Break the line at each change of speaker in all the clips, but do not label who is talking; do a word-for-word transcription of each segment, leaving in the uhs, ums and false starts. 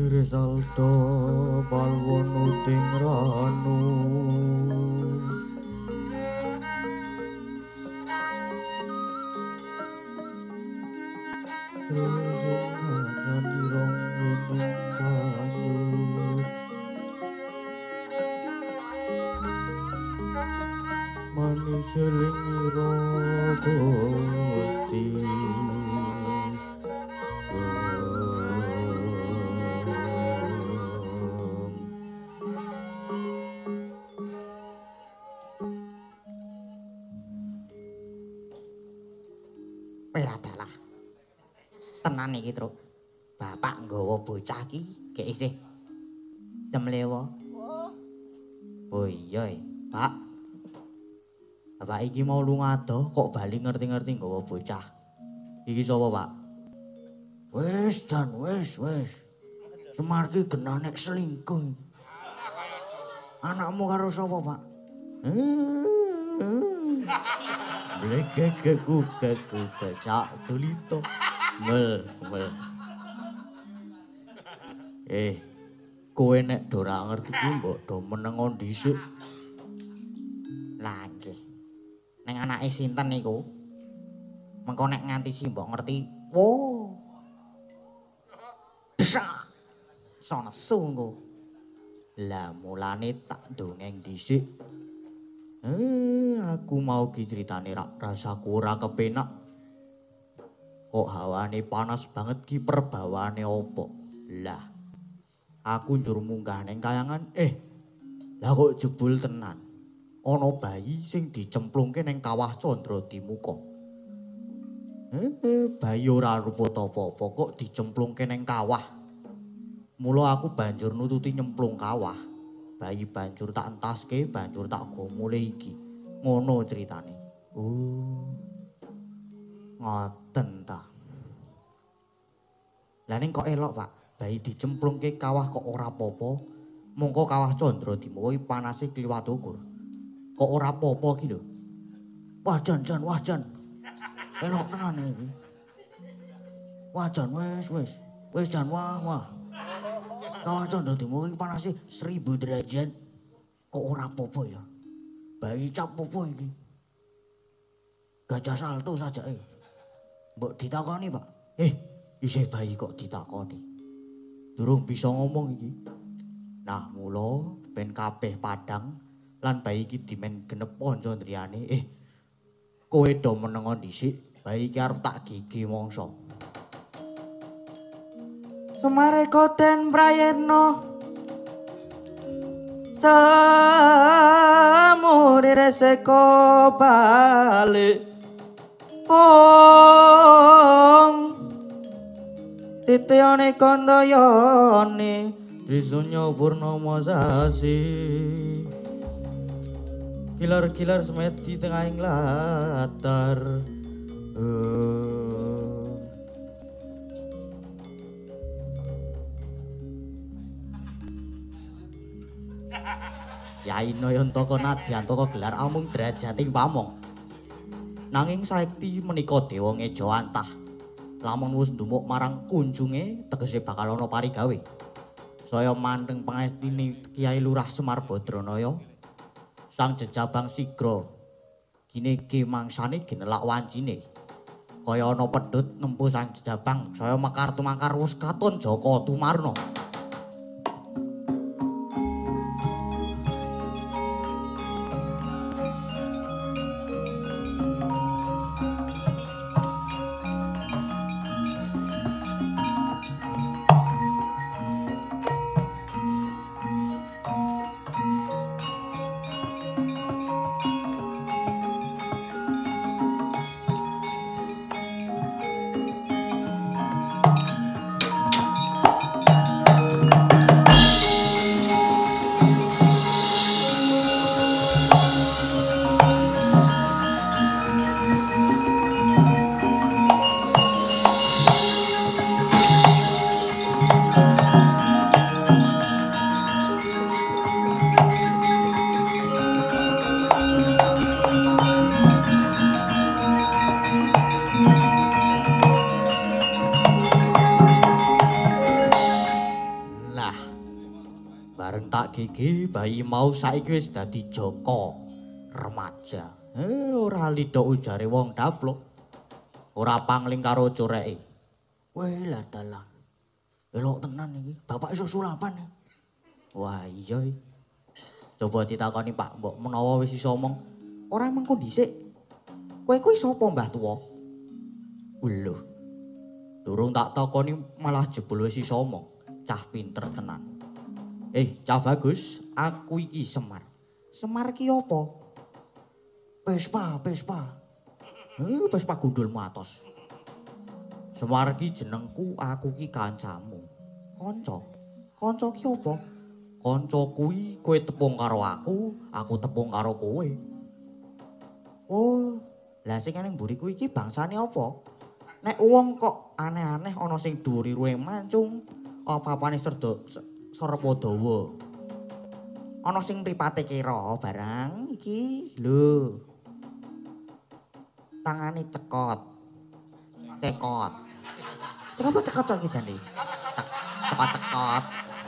Resaldo palwono ting ranu Resing ngarani rong ening kanyut Manis lingira Gusti
Peradalah. Tenan iki, Truk. Bapak nggawa bocah iki gek isih cemlewo. Oh iya, Pak. Bapak iki mau lunga adoh kok bali ngerti-ngerti nggawa bocah. Iki sapa, Pak?
Wis, Jan, wis, wis. Semar ki genane selingkuh. Anakmu karo sapa, Pak?
Blekek kukek kukek cak tulito. Mel, mel. Eh, kowe nek do ora ngerti ki mbok do menengon dhisik.
Lah nggih. Ning anake sinten niku? Mengko nek nganti simbok ngerti. Wo. Desak. Sono sungguh.
Lah mulane tak dongeng dhisik. Eh, aku mau ki critane rak rasaku ora kepenak. Kok hawane panas banget ki perbawane opo? Lah, aku njur munggah ning kayangan, eh, lah kok jebul tenan. Ana bayi sing dicemplungke ning kawah Candra Dimuka. Eh, bayi ora rupa apa-apa kok dicemplungke ning kawah. Mula aku banjur nututi nyemplung kawah. Bayi banjur tak entaske, banjur tak go mulih iki. Ngono ceritane. Oh. Ngoten ta. Lah ning kok elok, Pak. Bayi dicemplungke kawah kok ora apa-apa. Mongko kawah Candra Dimuka iki panase kliwat ukur. Kok ora apa-apa iki lho.
Wah, Jan, Jan, wah, Jan. Elok tenan iki. Wah, Jan, wis, wis. Wis, Jan, wah, wah. Kawah Candra Dimuka iki panase seribu derajat. Kok ora apa-apa ya? Bayi cap apa iki? Gajah salto saja eh. Mbok ditakoni, Pak.
Eh, isih bayi kok ditakoni. Durung bisa ngomong iki. Nah, mula ben kabeh padang lan bayi iki dimen genep kanca ndriyane. Eh, kowe do menengon dhisik, bayi iki arep tak gigi mangsa.
Semare koten prayetno Samuri reseko balik Om Titiane kandayane Trisunya purnama sasi Kilar-kilar semet di tengahing latar uh.
Yai Nayantaka Nadyantaka gelar amung derajating pamong. Nanging saekti menika dewa ngeja antah. Lamun wis ndumuk marang kunjunge tegese bakal ana parigawe. Saya manteng pangestine Kyai Lurah Semar Badranaya. Sang jejabang sigra. Kine ki mangsane ginelak wancine. Kaya ana pedhut nempuh sang jejabang, saya mekar tumangkar wis katon Jaka Tumarna. gigi bayi mau saiki wis dadi joko remaja. Eh ora lidok ujare wong dapluk. Ora pangling karo coreke.
Weh lah dalah. Elok tenan iki. Bapak iso sulapan ya.
Wah iya. Coba ditakoni Pak Mbok menawa wis iso omong. Ora mengko dhisik. Kowe kuwi sapa Mbah Tuwa? Lho. Durung tak takoni malah jebul wis iso omong. Cah pinter tenan. Eh, Cah Bagus, aku iki Semar. Semar ki apa?
Pespa, Pespa.
Eh, Pespa gundulmu atos. Semar ki jenengku, aku ki kancamu. Kanca. Kanca ki apa? Kanca kuwi kowe tepung karo aku, aku tepung karo kowe. Oh, lah sing ning mburiku iki bangsane apa? Nek wong kok aneh-aneh ana sing dhuwur-dhuwure mancung, apa-apane serdo Sarapa dawa. Ana sing mripate kira barang iki lho. Tangane cekot. Cekot. Cekot apa cekot iki jane? Cekot cekot.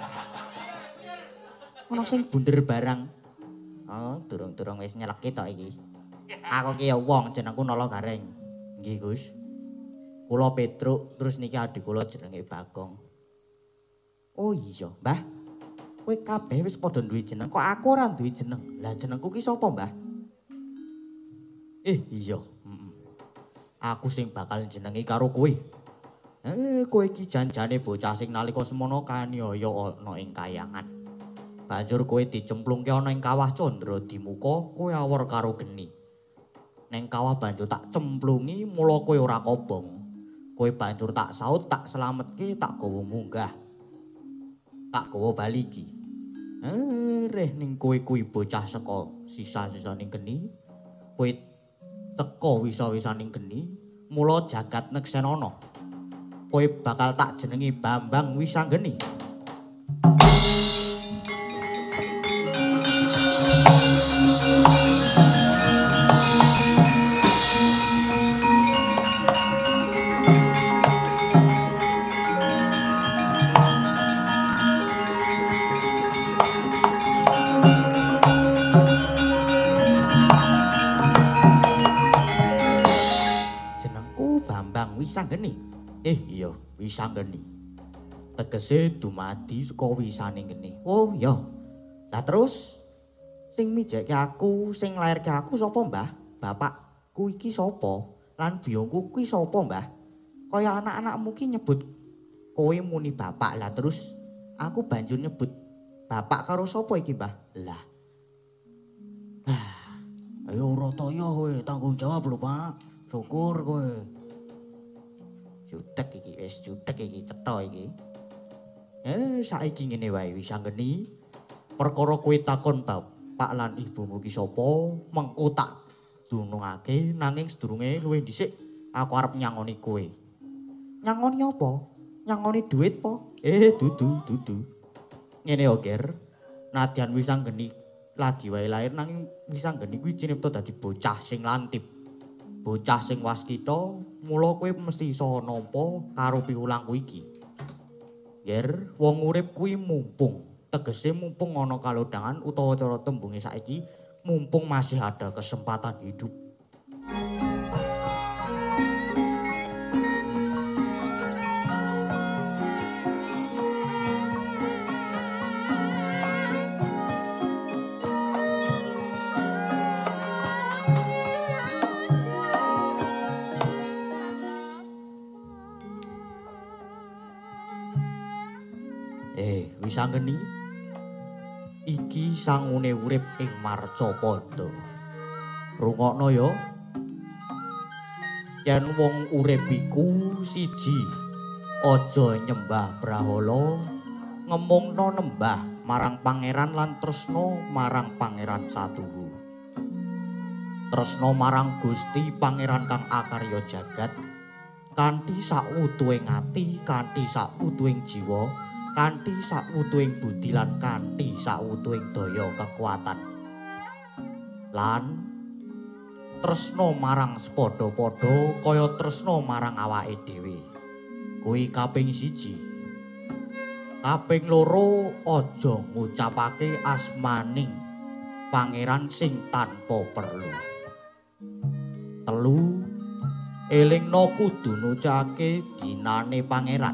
Ana sing bunder barang. Oh, durung-durung wis nyeleki tok iki. Aku ki ya wong jenengku Nala Gareng. Nggih, Gus. Kula Petruk, terus niki adik kula jenenge Bagong. Oh iya, Mbah. Kowe kabeh wis padha duwe jeneng, kok aku ora duwe jeneng. Lah jenengku ki sapa, Mbah? Eh, iya. Mm-mm. Aku sing bakal jenengi karo kowe. Eh, kowe iki janjane bocah sing nalika semono kaniaya ana ing kayangan. Banjur kowe dicemplungke ana ing kawah Candra Dimuka, kowe awor karo geni. Neng kawah banjur tak cemplungi, mula kowe ora kobong. Kowe banjur tak saut, tak selametke, tak gawa munggah. Tak gawa bali iki. Eh, reh ning kowe kuwi bocah saka sisa-sisaning geni. Kowe teka wisa-wisaning geni, mula jagat neksenana. Kowe bakal tak jenengi Bambang Wisanggeni. Wisanggeni. Eh iya, Wisanggeni. Tegese dumadi saka wisaning geni. Oh iya. Lah terus sing mijekke aku, sing nglairke aku sapa, Mbah? Bapakku iki sapa? Lan biyungku kuwi sapa, Mbah? Kaya anak-anakmu ki nyebut kowe muni bapak. Lah terus aku banjur nyebut bapak karo sapa iki, Mbah? Lah.
Ayo ora toya kowe, tanggung jawab lho, Pak. Syukur kowe.
Jutek iki wis jutek iki cetha iki. Eh saiki ngene wae Wisanggeni. Perkara kowe takon bapak lan ibumu ki sapa, mengko tak dunungake nanging sedurunge luwih dhisik aku arep nyangoni kowe. Nyangoni apa? Nyangoni duit po? Eh dudu dudu. Ngene yo, Ger. Nadyan Wisanggeni lagi wae lair nanging Wisanggeni kuwi cinipta dadi bocah sing lantip. Bocah sing waskita, mula kowe mesti iso nampa karo piwulangku iki. Ger, wong urip kuwi mumpung, tegese mumpung ana kalodhangan utawa cara tembunge saiki mumpung masih ada kesempatan hidup. Wisanggeni iki sangune urip ing Marcapada. Rungokno ya. Yen wong urip iku siji, aja nyembah brahala, ngemungno nembah marang pangeran lan tresna marang pangeran satuhu. Tresna marang Gusti Pangeran kang akarya jagat kanthi sakwutuhing ati, kanthi sakwutuhing jiwa, kanthi sakwutuhing budi lan kanthi sakwutuhing daya kekuatan. Lan tresna marang sepadha-padha kaya tresna marang awake dhewe. Kuwi kaping siji. Kaping loro aja ngucapake asmaning pangeran sing tanpa perlu. Telu elingno kudu nucake dinane pangeran.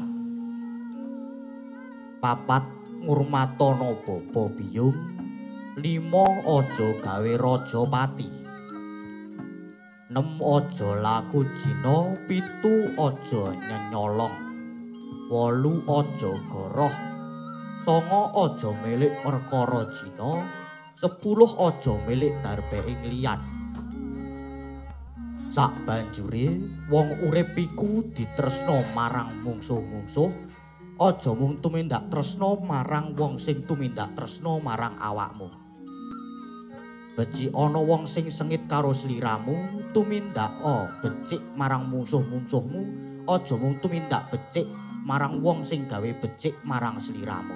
Papat ngurmatana bapa biyung. Lima aja gawe raja pati. Nem aja laku jina. Pitu aja nyenyolong. Wolu aja goroh, songo aja milik perkara jina, sepuluh aja milik darbeing liyan. Sak banjure wong urip iku ditresna marang mungsuh-mungsuh, aja mung tumindak tresna marang wong sing tumindak tresna marang awakmu. Becik ana wong sing sengit karo sliramu, tumindak oh becik marang mungsuh-mungsuhmu, aja mung tumindak becik marang wong sing gawe becik marang sliramu.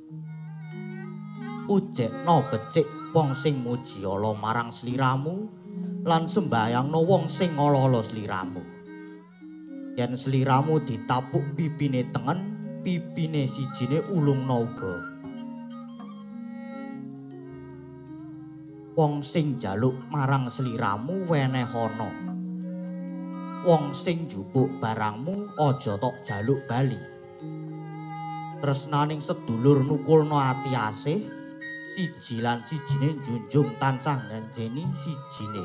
Ujekno becik wong sing muji ala marang sliramu lan sembayangno wong sing ala-ala sliramu. Yen sliramu ditapuk pipine tengen, pipine sijine ulungna uga. Wong sing njaluk marang sliramu wenehana. Wong sing njupuk barangmu aja tok jaluk bali. Tresnaning sedulur nukulno ati asih, siji lan sijine njunjung tansah ngenjeni sijine.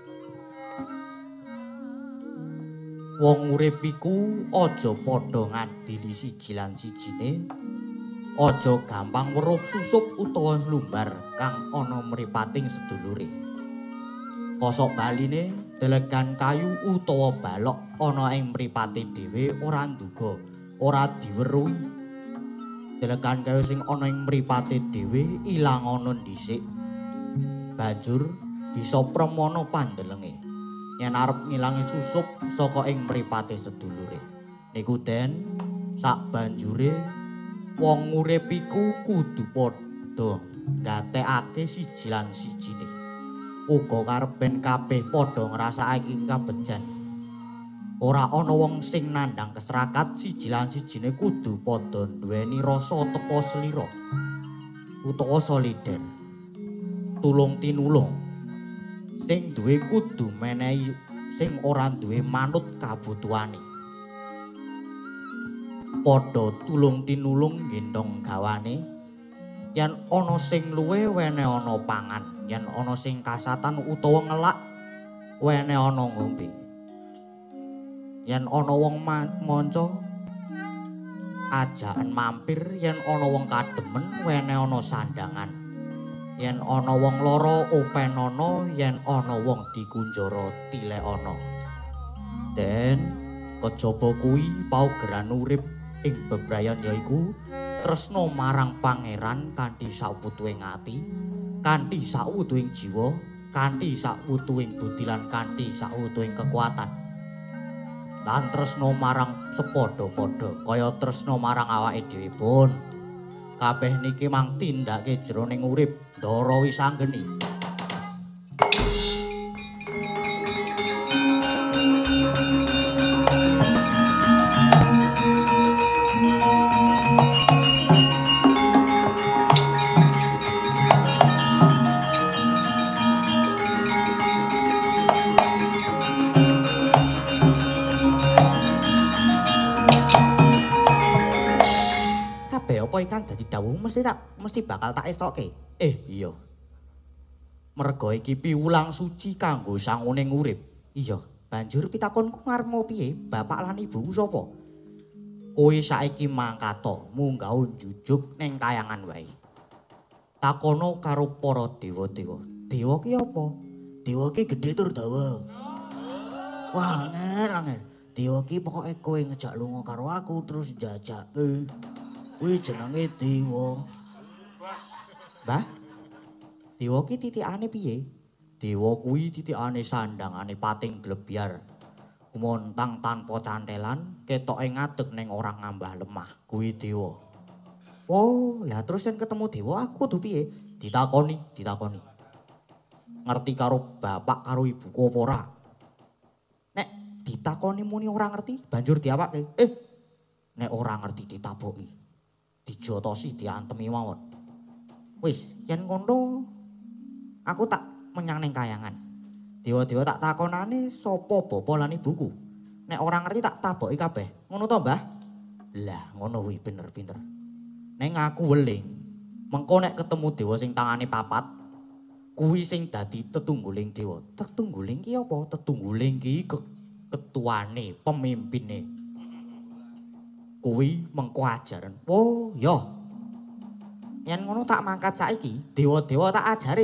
Wong urip iku aja padha ngadili siji lan sijine, aja gampang weruh susup utawa lumbar kang ana mripating sedulure. Kosok baline delegan kayu utawa balok ana ing mripate dhewe ora nduga, ora diweruhi. Delegan kayu sing ana ing mripate dhewe ilang ana dhisik. Banjur bisa premana pandelenge yen arep ngilangi susup saka ing mripate sedulure. Niku den sak banjure wong urip iku kudu padha gatekake siji lan sijine. Uga karepen kabeh padha ngrasakake kabejan. Ora ana wong sing nandhang keserakat, siji lan sijine kudu padha nduweni rasa tepa slira utawa solider. Tulung tinulung. Sing duwe kudu menehi sing ora duwe manut kabutuhane. Padha tulung tinulung gendong gawane. Yen ana sing luwe wene ana pangan. Yen ana sing kasatan utawa ngelak wene ana ngombe. Yen ana wong manca ajaken mampir, yen ana wong kademen wene ana sandangan. Yen ana wong lara open ana, yen ana wong dikunjara tilek ana. Den kejaba kuwi paugeran urip ing bebrayan yaiku tresna marang pangeran kanthi saputuhing ati, kanthi sautuhing jiwa, kanthi sautuhing budi lan kanthi sautuhing kekuatan. Lan tresna marang sepadha-padha kaya tresna marang awake dhewe pun. Kabeh niki mang tindake jroning urip ndara wisanggeni. Apa ingkang dadi dawuh mesti tak mesti bakal tak estoke. Eh iya. Merga iki piwulang suci kanggo sanguning urip. Iya, banjur pitakonku ngarepmu piye? Bapak lan ibuku sapa? Kowe saiki mangkata munggah njujug ning kayangan wae. Takono karo para dewa-dewa. Dewa ki apa?
Dewa ki gedhe tur dawa. Wah, angel, angel. Dewa ki pokoke kowe ngejak lunga karo aku terus njajake. Kuwi jenenge dewa.
Mbah, dewa ki titikane piye? Dewa kuwi titikane sandangane pating glebyar. Kumontang tanpa cantelan, ketoke ngadeg ning orang ngambah lemah. Kuwi dewa. Oh, lah terus yen ketemu dewa aku kudu piye? Ditakoni, ditakoni. Ngerti karo bapak karo ibuku apa ora? Nek ditakoni muni ora ngerti, banjur diawake. Eh, nek ora ngerti ditaboki. dijotosi diantemi mawon. Wis, yen ngono aku tak menyang ning kayangan. Dewa-dewa tak takonane sapa bapa lan ibuku. Nek ora ngerti tak taboki kabeh. Ngono to, Mbah? Lah, ngono kuwi bener-bener. Nek aku weling, mengko nek ketemu dewa sing tangane papat, kuwi sing dadi tetungguling dewa. Tetungguling ki apa? Tetungguling ki ke ketuane, pemimpine. Kuwi mengko ajaran. Oh, ya. Yen ngono tak mangkat saiki, dewa-dewa tak ajare.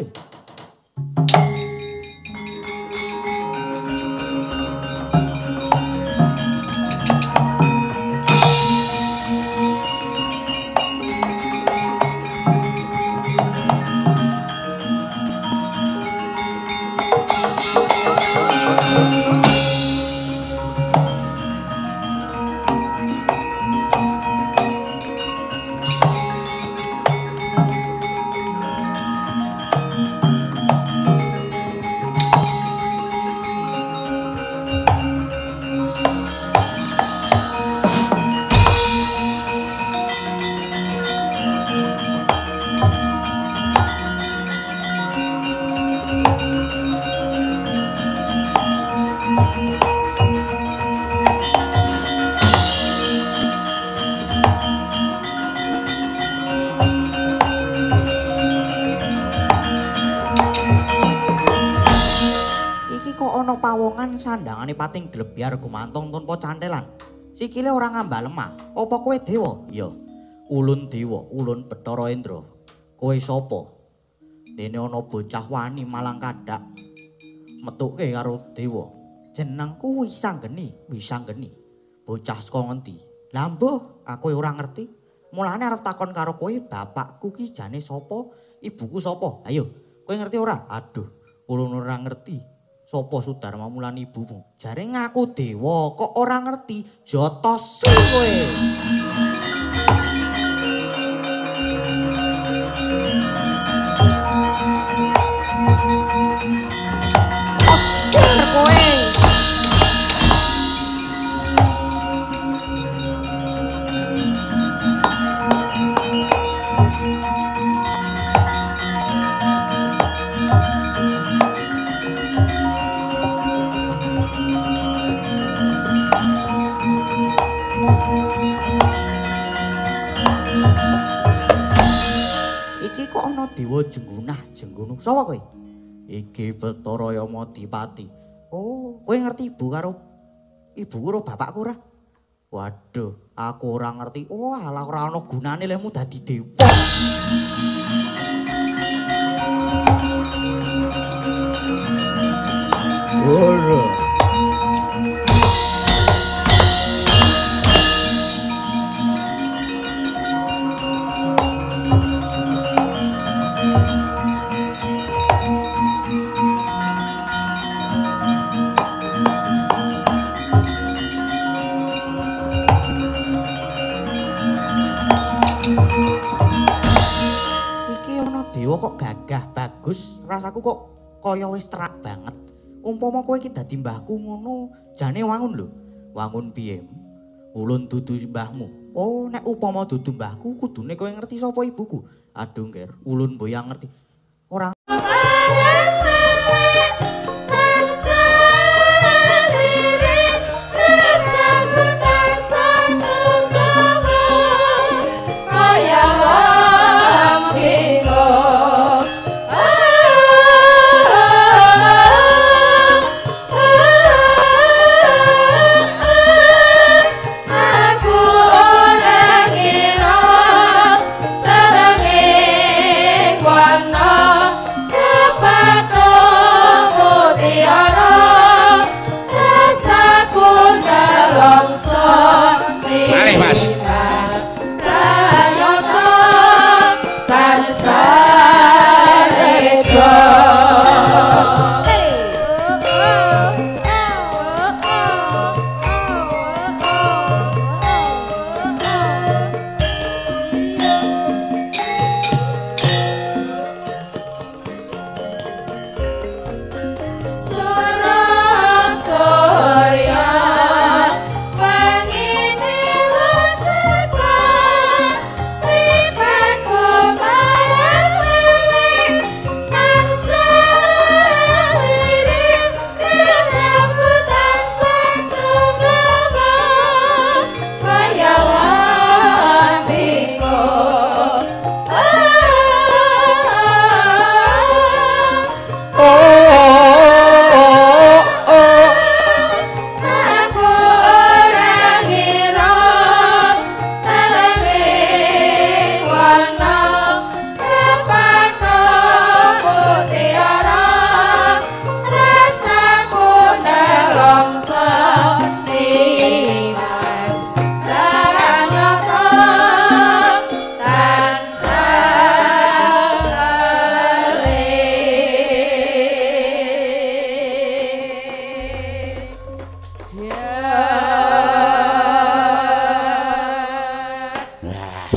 Sandangane pating glebyar gumantung tanpa cantelan. Sikile ora ngambah lemah. Apa kowe dewa? Ya. Ulun dewa, ulun Bathara Indra. Kowe sapa? Dene ana bocah wani malang kadak metuke karo dewa. Jenengku Wisanggeni, Wisanggeni. Bocah saka ngendi? Lah mbuh, aku ora ngerti. Mulane arep takon karo kowe, bapakku ki jane sapa? Ibuku sapa? Ayo, kowe ngerti ora? Aduh, ulun ora ngerti. Sopo Sudarma mulan ibumu? Jare ngaku dewa, kok ora ngerti? Jotosi kowe. Oker kowe. Dewa Jenggunah, Jenggunung. Sapa kowe? Iki Bathara Yama Dipati. Oh, kowe ngerti ibu karo ibu karo bapakku ora? Waduh, aku ora ngerti. Oh, alah ora ana gunane lemu dadi dewa. Ora. Kok gagah bagus, rasaku kok kaya wis terak banget. Umpama kowe iki dadi mbahku ngono, jane wangun lho. Wangun piye? Ulun dudu mbahmu. Oh, nek upama dudu mbahku kudune kowe ngerti sapa ibuku. Aduh, Nger, ulun mboyang ngerti. Ora
One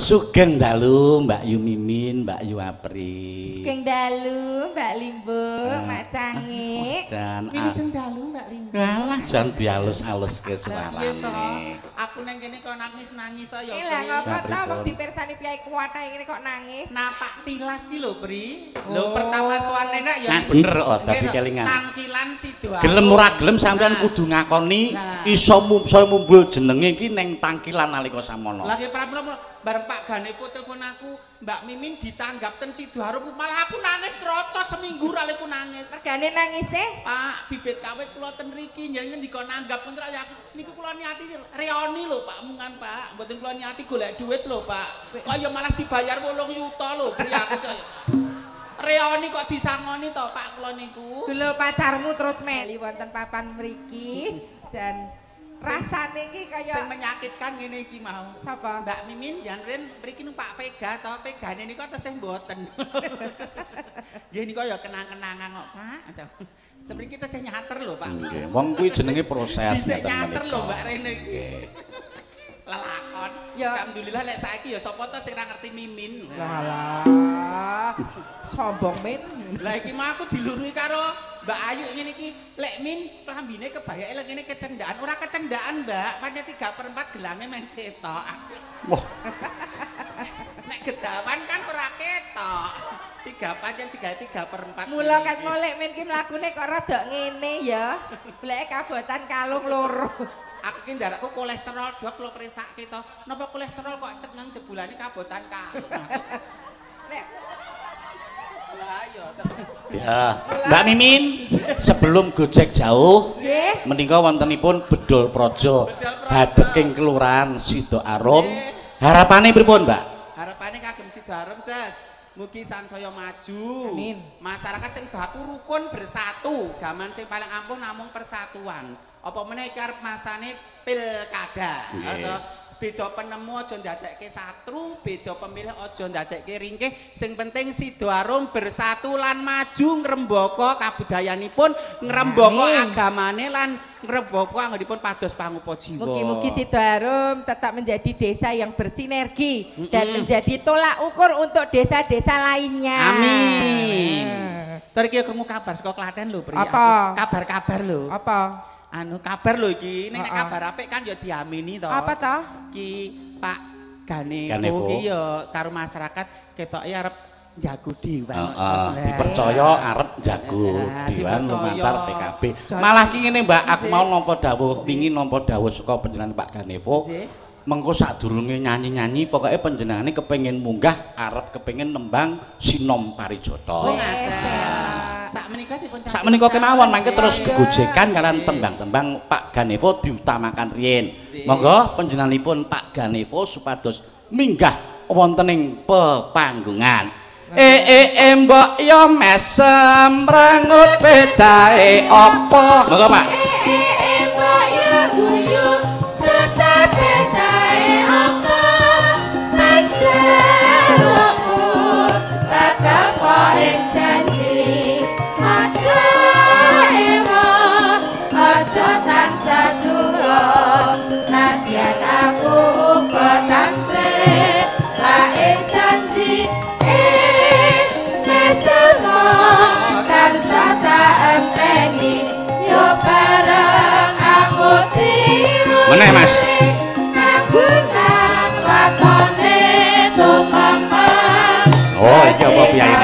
Sugeng dalu Mbak Yu Mimin, Mbak Yu Apri.
Sugeng dalu Mbak Limbo, Mak Cangik.
Dan
Wilujeng dalu Mbak Limbo.
ngalah jan dialus-alus ke
Iya
suarane.
toh. Aku nang kene kok nangis-nangis saya.
Eh lah ngapa
Nah,
ta wong
pripun?
dipirsani piyai kuwat ae ngene kok nangis.
Napak tilas ki lho, Bri. Lho pertama suwane nak ya
Nah bener kok dadi kelingan.
Tangkilan Sidoarjo.
Gelem ora gelem sampean
Nah.
kudu ngakoni
Nah.
iso saya mumbul jenenge iki ning tangkilan nalika samono.
Lagi pramulo bareng Pak Ganevo telepon aku, Mbak Mimin ditanggap ten Sidoarjo, malah aku nangis trocos seminggu ra leku nangis.
Regane nangis e?
Pak, bibit kawit kula ten mriki njenengan dikon nanggap pun ya aku niku kula niati reoni lho Pak mungan Pak. Mboten kula niati golek duit lho Pak. Kaya malah dibayar wolung yuta lho Bri aku. Reoni kok disangoni to Pak kula niku.
Lho pacarmu terus meli wonten papan mriki jan rasane iki
Sing
kaya
menyakitkan ngene iki mau.
sapa?
Mbak Mimin jan ren mriki nu Pak Vega to, Vegane niku tesih mboten. Nggih niku ya kenang-kenangan kok Pak. Tapi kita tesih nyater lho Pak.
Nggih, wong kuwi jenenge proses
Bisa
ngeten
nyater
menika.
lho Mbak Rene iki. Lelakon.
Ya.
Alhamdulillah nek saiki ya sapa to sing ora ngerti Mimin.
Lah. Sombong men.
Lah iki mah aku dilurui karo Mbak Ayu ngene iki, lek Min klambine kebayake lek ngene kecendaan, ora kecendaan Mbak, pancen tiga per empat gelange men ketok.
Wah,
Nek gedawan kan ora ketok. Tiga pancen tiga tiga per empat.
Mula kan molek men ki mlakune kok rada ngene ya. Bleke kabotan kalung loro.
Aku ki ndarakku kolesterol dok lo perisakke to. Napa kolesterol kok cengeng jebulane kabotan kalung.
Nek
Lah ya.
ya. Mbak Mimin, sebelum Gojek jauh,
nggih.
menika wontenipun Bedol Praja Badeking Kelurahan Sidoarum. Harapane pripun, Mbak?
Harapane kagem Sidoarjo, Ces. Mugi sansaya maju.
Amin.
Masyarakat sing baku rukun bersatu. Gaman sing paling ampun namung persatuan. Apa meneh iki arep masane pilkada.
Nggih.
Atau beda penemu aja ndadekke satru, beda pemilih aja ndadekke ringkih. Sing penting Sidoarjo bersatu lan maju ngrembaka kabudayanipun, ngrembaka
Amin.
agamane lan ngrembaka anggenipun pados pangupa jiwa.
Mugi-mugi Sidoarjo tetap menjadi desa yang bersinergi dan menjadi tolak ukur untuk desa-desa lainnya.
Amin. Terus iki krungu kabar saka Klaten lho, Bri.
Apa?
Kabar-kabar lho.
Apa?
Anu kabar lho iki, nek nek
Heeh.
kabar apik kan ya diamini to.
Apa toh?
Ki Pak Ganevo
Ganevo.
ki ya karo masyarakat ketoke arep jago dewan.
Heeh, dipercaya arep jago
Nah,
Dewan
dipercaya.
lumantar P K B.
Jago.
Malah ki ngene Mbak, aku
Nggih.
mau nampa dawuh pingin nampa dawuh saka panjenengan Pak Ganevo.
Nggih.
Mengko sadurunge nyanyi-nyanyi pokoke panjenengane kepengin munggah arep kepengin nembang Sinom
Oh
Parijata.
ngaten. Sak menika dipun
Sak menika kemawon mangke terus gegojekan kalian tembang-tembang Pak Ganevo diutamakan riyin. Monggo panjenenganipun Pak Ganevo supados minggah wonten ing pepanggungan. Eh eh eh mbok yo mesem rangut bedae apa? Monggo Pak. Meneh Mas. Oh, iki apa piyai?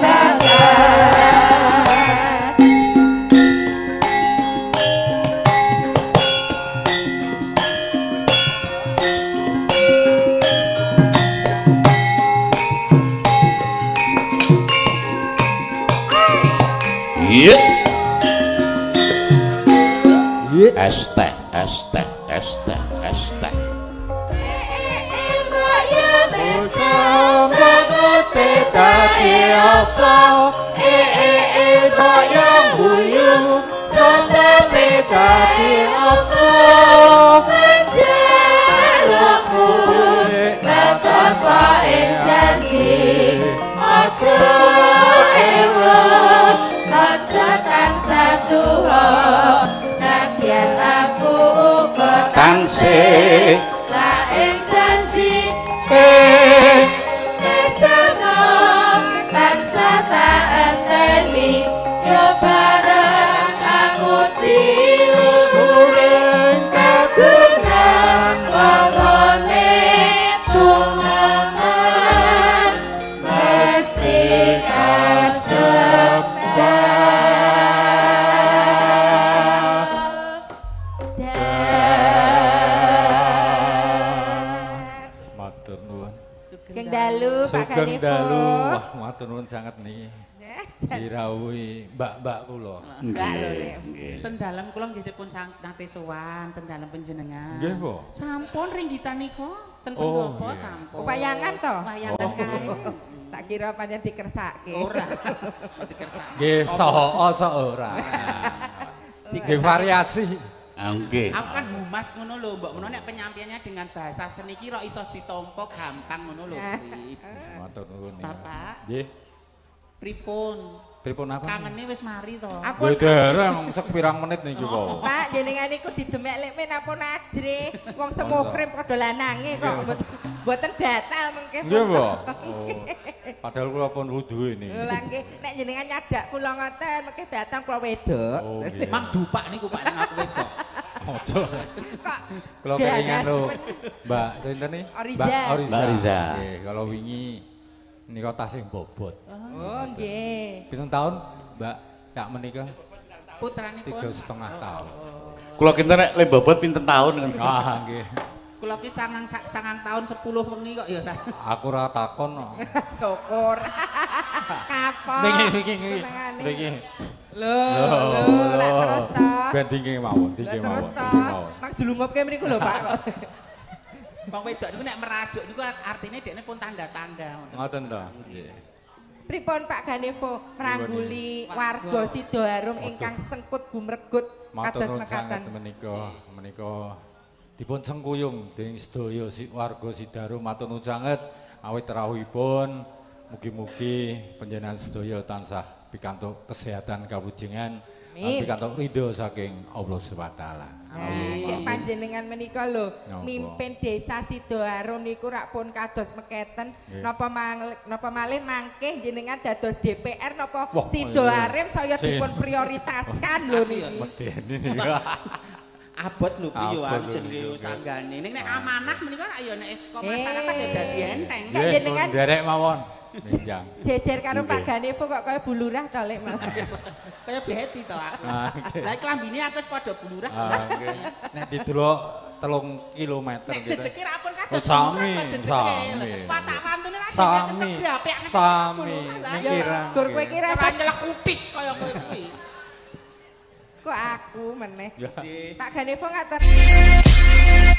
Iya. Es teh, es teh, es teh, es teh. Tansih
Lain janji
eh
Pak
Sugeng
Ganevo.
dalu. Wah, matur nuwun sanget niki.
Ya,
Sirawuhi mbak-mbak kula.
Enggak lho, Lek.
Ten dalem kula nggih dipun sang- nate sowan ten dalem panjenengan.
Nggih, Po.
Sampun ringgitan nika ten
Oh,
pendopo
iya.
sampun.
Wayangan to?
Wayangan
Oh.
kae.
Tak kira pancen dikersake.
Ora. Dikersake.
Nggih, saha asa ora. Nggih variasi.
Ah, nggih.
Aku kan humas ngono lho, mbok menawa nek penyampaiannya dengan bahasa seni ki ro iso ditampa gampang ngono lho. Pri.
Matur nuwun.
Bapak,
Nggih.
pripun?
Pripun apa?
Kangene wis mari to.
Ampun,
Nggih dereng sepirang menit niki kok.
Pak, jenengan iku didemek lek men ampun ajre. Wong semuhrim padha lanange kok. Mboten batal mengke.
Nggih, Po. Oh. Padahal kula pun wudu ini.
Lah nggih, nek jenengan nyadak kula ngoten mengke batal kula wedok.
Oh, nggih.
Mang dupak niku Pak nek aku wedok.
Ojo.
Kok
Kula keringan lho. Mbak sinten nih?
Oriza.
Mbak Oriza.
Mbak Oriza.
Nggih, kalau wingi nika tasih bobot.
Oh, nggih.
Pinten tahun, Mbak? Kak menika
Putranipun
tiga setengah tahun.
Kula kinten nek le bobot pinten taun ngono.
Ah, nggih.
kula ki sangang sangang tahun sepuluh wengi kok ya ta.
Aku ora takon kok.
Syukur. Kapok.
Niki niki niki.
Senengane.
Niki.
Lho, lho, lek terus to.
Ben dingin mawon,
Lek
dingin
terus
mawon,
to.
dingin mawon.
Mang julungupke mriku lho, Pak.
Wong wedok niku nek merajuk niku artine dekne pun tanda-tanda ngoten.
Ngoten to. Nggih.
Pripun Pak Ganevo mrangguli warga Sidoarum ingkang sengkut gumregut
Matur
kados
nuwun
mekaten.
sanget menika, menika dipun sengkuyung dening sedaya si warga Sidoarum matur nuwun sanget awit rawuhipun mugi-mugi panjenengan sedaya tansah pikantuk kesehatan kawujengan
Amin.
pikantuk ridho saking Allah Subhanahu wa taala.
Nggih panjenengan menika lho
Napa?
mimpin desa Sidoarum niku rak pun kados meketen
Nggih.
napa mang, napa malih mangke jenengan dados D P R napa
Wah,
Sidoarum saya
Si-
dipun prioritaskan lho niki.
Medeni niku.
Abot lho piye
Abot
wae
lho,
jenenge
nggih.
sanggane. Ning nek amanah menika rak ya nek saka
Eh.
masyarakat ya dadi enteng.
Kak
Nggih,
jenengan
pun derek mawon. Minjang.
jejer karo
Nggih.
Pak Ganevo kok kaya bulurah to lek malah.
Kaya Betty to aku.
Ah, nggih.
Lah klambine aku wis padha bulurah.
Ah, nggih. Nek didelok telung kilometer
Nek
gitu.
dedeke ra pun
Oh,
kados
sami,
bulurah, kok dedeke.
sami.
Watak pantune ra
Sami, sami,
Ya
mikiran.
gur kowe iki
Ora
rasa
nyelek kutis kaya kowe kuwi.
kok aku meneh.
Ya.
Pak Ganevo ngaten.